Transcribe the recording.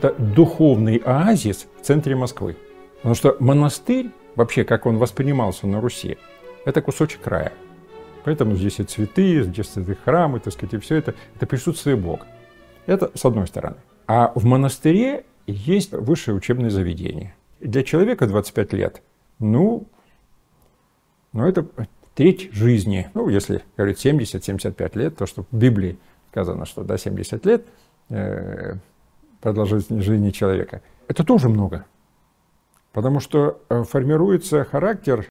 это духовный оазис в центре Москвы. Потому что монастырь, вообще, как он воспринимался на Руси, это кусочек рая. Поэтому здесь и цветы, здесь и храмы, так сказать, и все это присутствие Бога. Это с одной стороны. А в монастыре есть высшее учебное заведение. Для человека 25 лет, это треть жизни. Если говорить 70-75 лет, то, что в Библии сказано, что до 70 лет продолжительность жизни человека. Это тоже много. Потому что формируется характер